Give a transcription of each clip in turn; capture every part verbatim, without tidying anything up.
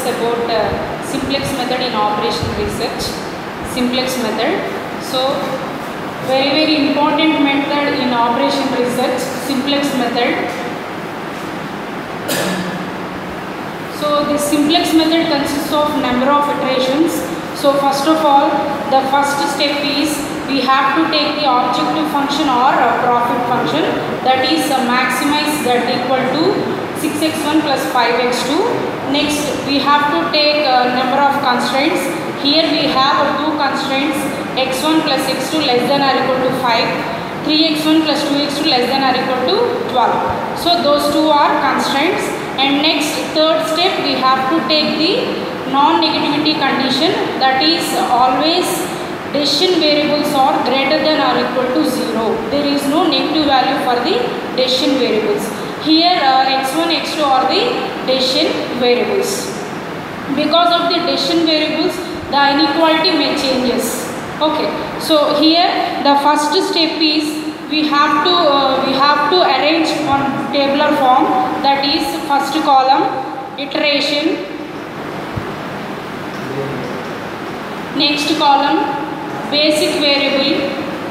discuss about uh, simplex method in operation research. Simplex method. So, very very important method in operation research, simplex method. So, this simplex method consists of number of iterations. So, first of all, the first step is we have to take the objective function or a profit function, that is uh, maximize z equal to six x one plus five x two. Next, we have to take a number of constraints. Here we have uh, two constraints, x one plus x two less than or equal to five, three x one plus two x two less than or equal to twelve. So those two are constraints. And next, third step, we have to take the non-negativity condition, that is always decision variables are greater than or equal to zero. There is no negative value for the decision variables. Here uh, x one, x two are the decision variables. Because of the decision variables, the inequality may changes. Okay. So here the first step is we have to uh, we have to arrange on tabular form, that is first column iteration, next column basic variable,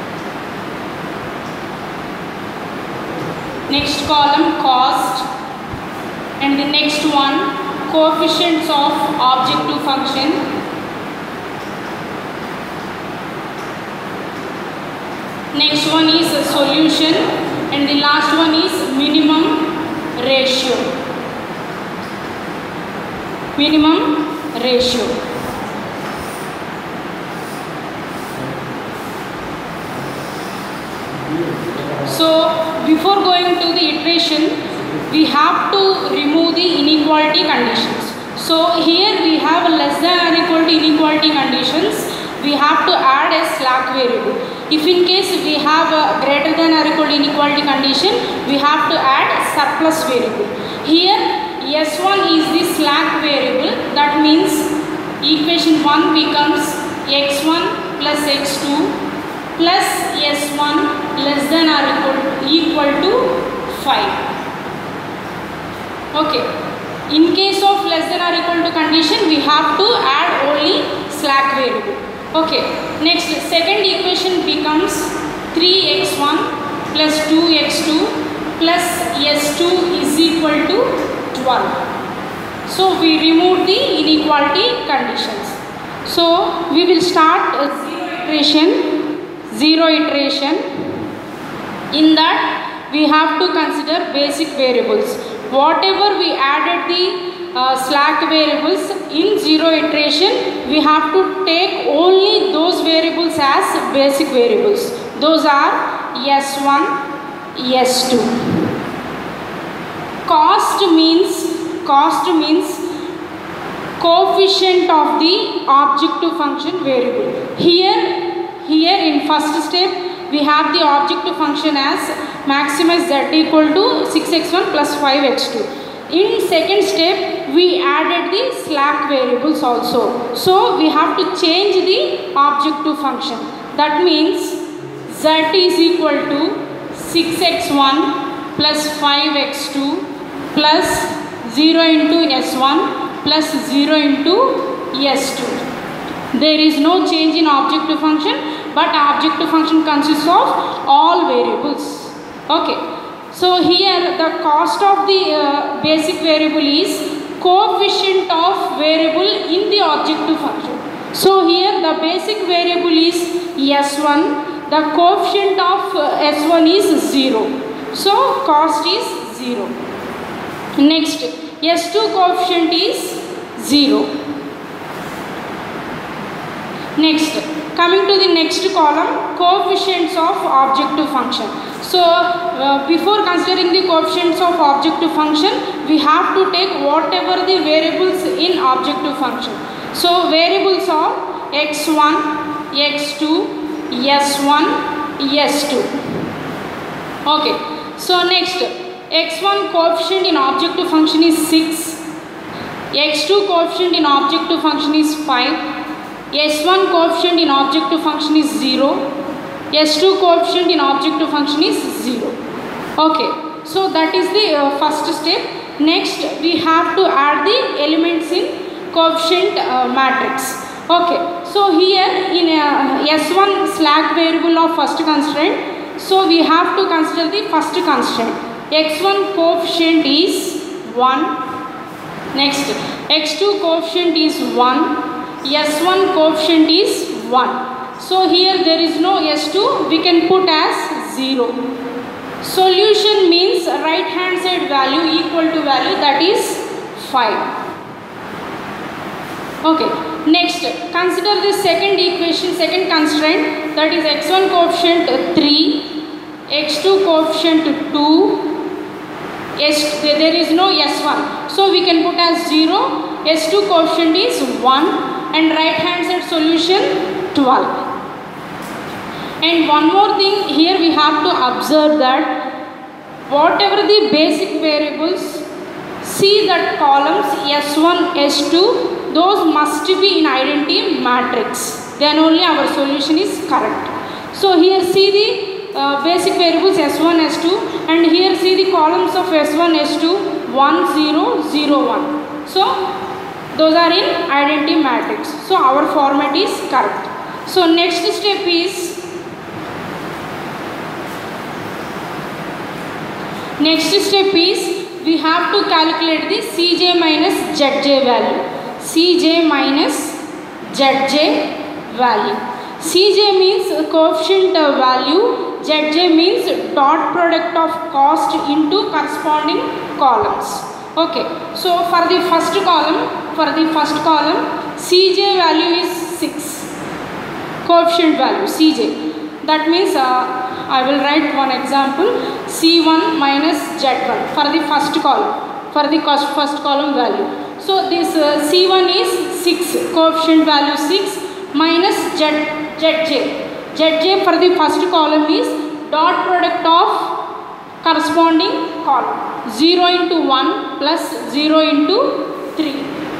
next column cost, and the next one coefficients of objective function, next one is a solution, and the last one is minimum ratio, minimum ratio. So, before going to the iteration, we have to remove the inequality conditions. So, here we have less than or equal to inequality conditions. We have to add a slack variable. If in case we have a greater than or equal to inequality condition, we have to add surplus variable. Here, S one is the slack variable. That means equation one becomes x one plus x two plus S one less than or equal, equal to five. Okay. In case of less than or equal to condition, we have to add only slack variable. Okay. Next, second equation becomes three x one plus two x two plus S two is equal to twelve. So, we remove the inequality conditions. So, we will start a zero iteration. Zero iteration. In that, we have to consider basic variables. Whatever we added the uh, slack variables in zero iteration, we have to take only those variables as basic variables. Those are S one, S two. Cost means cost means coefficient of the objective function variable. Here. Here in first step, we have the objective function as maximize z equal to six x one plus five x two. In second step, we added the slack variables also. So, we have to change the objective function. That means z is equal to six x one plus five x two plus zero into S one plus zero into S two. There is no change in objective function, but objective function consists of all variables. Okay. So, here the cost of the uh, basic variable is coefficient of variable in the objective function. So, here the basic variable is S one, the coefficient of uh, S one is zero. So, cost is zero. Next, S two coefficient is zero. Next, coming to the next column, coefficients of objective function. So, uh, before considering the coefficients of objective function, we have to take whatever the variables in objective function. So, variables are x one, x two, S one, S two. Okay. So, next, x one coefficient in objective function is six, x two coefficient in objective function is five, S one coefficient in objective function is zero, S two coefficient in objective function is zero. Okay, so that is the uh, first step. Next, we have to add the elements in coefficient uh, matrix. Okay, so here in uh, S one slack variable of first constraint, so we have to consider the first constraint. X one coefficient is one. Next, X two coefficient is one. S one coefficient is one. So here there is no S two, we can put as zero. Solution means right hand side value equal to value, that is five. Okay, next consider the second equation, second constraint, that is X one coefficient three, X two coefficient two, S, there is no S one, so we can put as zero, S two coefficient is one, and right hand side solution twelve. And one more thing here we have to observe that whatever the basic variables, see that columns S one, S two, those must be in identity matrix, then only our solution is correct. So here see the uh, basic variables S one, S two, and here see the columns of S one, S two, one, zero, zero, one. So those are in identity matrix. So our format is correct. So next step is Next step is we have to calculate the C J minus Z J value. C J minus Z J value. C J means coefficient value, Z J means dot product of cost into corresponding columns. Okay, so for the first column, for the first column, C J value is six. Coefficient value C J. That means uh, I will write one example, C one minus Z one for the first column, for the cost first column value. So this uh, C one is six, coefficient value six, minus Z, ZJ. ZJ for the first column is dot product of corresponding column, zero into one plus zero into three.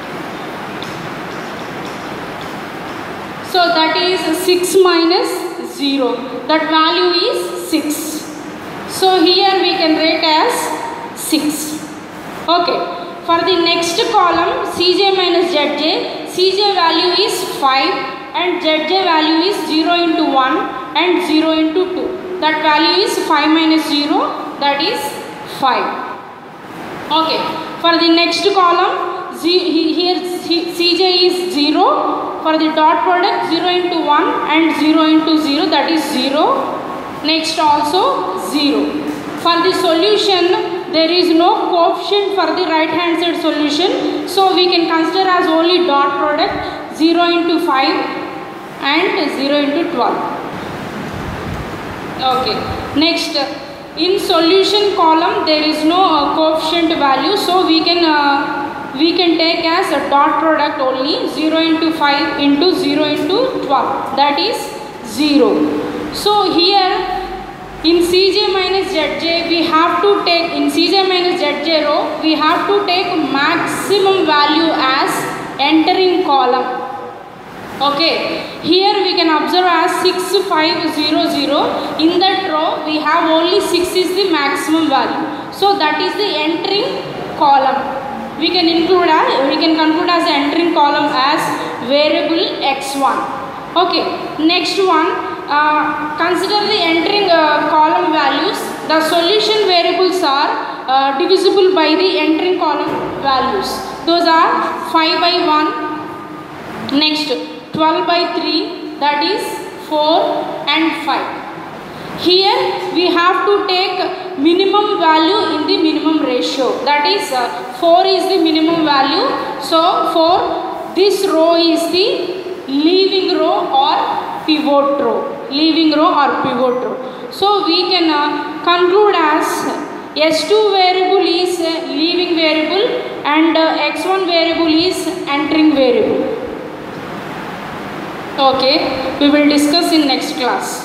So that is six minus zero, that value is six. So here we can write as six. Okay. For the next column, C J minus Z J, C J value is five and Z J value is zero into one and zero into two. That value is five minus zero, that is five. Okay. For the next column, Z, here C J is zero. For the dot product, zero into one and zero into zero, that is zero. Next also zero. For the solution, there is no coefficient for the right hand side solution, so we can consider as only dot product, zero into five and zero into twelve. Okay. Next, in solution column there is no uh, coefficient value, so we can uh, we can take as a dot product only, zero into five into zero into twelve, that is zero. So here in C J minus Z J, we have to take, in C J minus Z J row, we have to take maximum value as entering column. Okay, here we can observe as six five zero zero. In that row, we have only six is the maximum value. So that is the entering column. We can include as, we can conclude as entering column as variable x one. Okay, next one, uh, consider the entering uh, column values. The solution variables are uh, divisible by the entering column values. Those are five by one, next twelve by three, that is four and five. Here we have to take minimum value in the minimum ratio, that is uh, four is the minimum value. So for this row is the leaving row or pivot row, leaving row or pivot row. So we can uh, conclude as S two variable is uh, leaving variable and uh, X one variable is entering variable. Okay, we will discuss in next class.